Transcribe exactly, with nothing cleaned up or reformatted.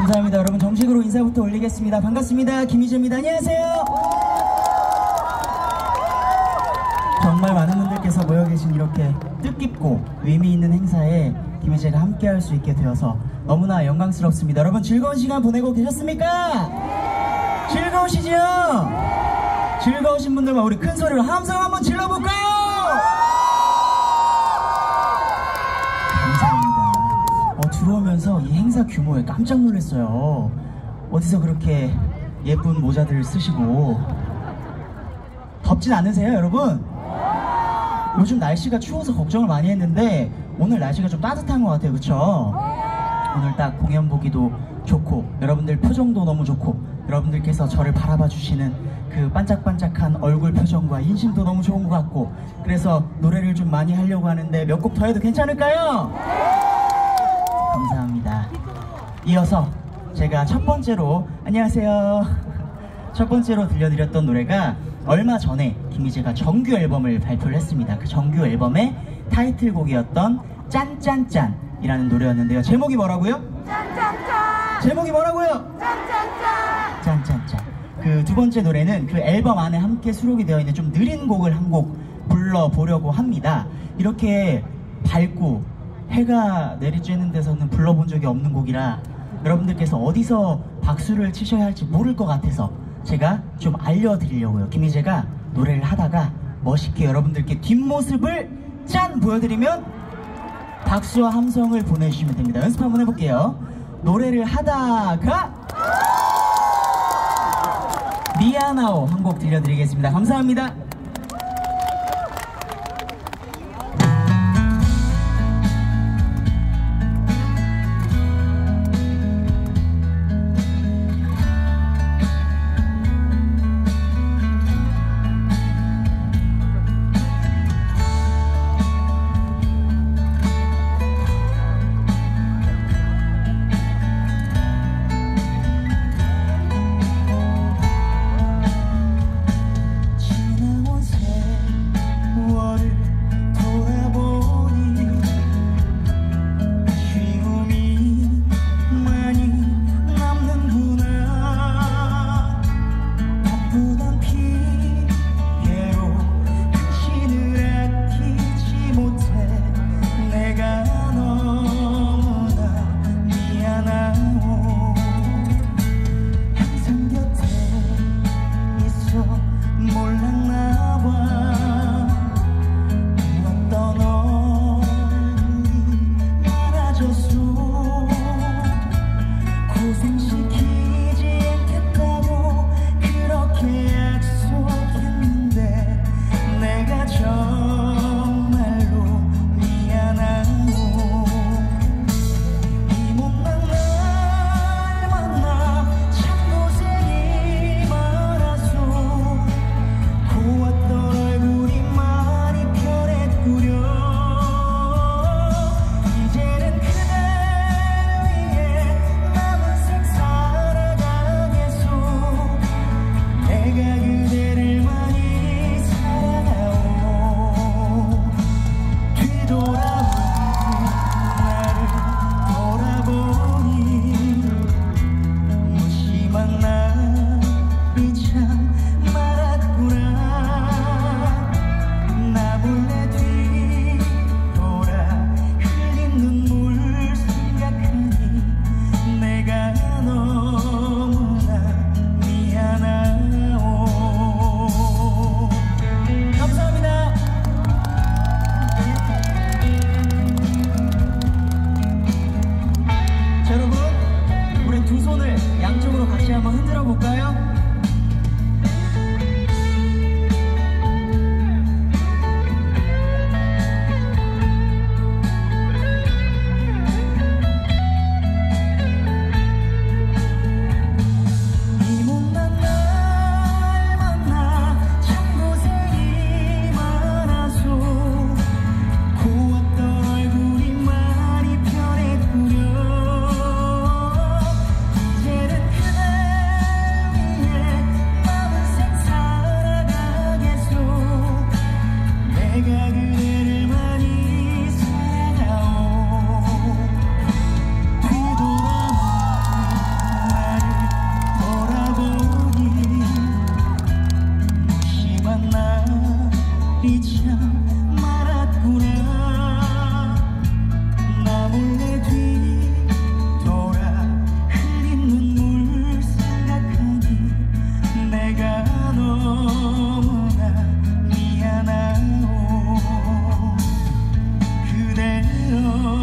감사합니다. 여러분 정식으로 인사부터 올리겠습니다. 반갑습니다. 김희재입니다. 안녕하세요. 정말 많은 분들께서 모여 계신 이렇게 뜻깊고 의미 있는 행사에 김희재가 함께 할 수 있게 되어서 너무나 영광스럽습니다. 여러분 즐거운 시간 보내고 계셨습니까? 즐거우시죠? 즐거우신 분들만 우리 큰 소리로 함성 한번 질러볼까요? 감사합니다. 어, 들어오면서 이 행사 규모에 깜짝 놀랐어요. 어디서 그렇게 예쁜 모자들 쓰시고 덥진 않으세요 여러분? 요즘 날씨가 추워서 걱정을 많이 했는데 오늘 날씨가 좀 따뜻한 것 같아요. 그쵸? 오늘 딱 공연 보기도 좋고 여러분들 표정도 너무 좋고 여러분들께서 저를 바라봐 주시는 그 반짝반짝한 얼굴 표정과 인심도 너무 좋은 것 같고 그래서 노래를 좀 많이 하려고 하는데 몇 곡 더 해도 괜찮을까요? 감사합니다. 이어서 제가 첫 번째로 안녕하세요. 첫 번째로 들려드렸던 노래가 얼마 전에 김희재가 정규 앨범을 발표를 했습니다. 그 정규 앨범의 타이틀곡이었던 짠짠짠 이라는 노래였는데요. 제목이 뭐라고요? 짠짠짠! 제목이 뭐라고요? 짠짠짠! 짠짠짠. 그 두 번째 노래는 그 앨범 안에 함께 수록이 되어 있는 좀 느린 곡을 한 곡 불러보려고 합니다. 이렇게 밝고 해가 내리쬐는 데서는 불러본 적이 없는 곡이라 여러분들께서 어디서 박수를 치셔야 할지 모를 것 같아서 제가 좀 알려드리려고요. 김희재가 노래를 하다가 멋있게 여러분들께 뒷모습을 짠 보여드리면 박수와 함성을 보내주시면 됩니다. 연습 한번 해볼게요. 노래를 하다가 미안하오 한 곡 들려드리겠습니다. 감사합니다. 지나온 일이 참 많았구나. 나 몰래 뒤돌아 흘린 눈물 생각하니 내가 너무나 미안하오. 그대여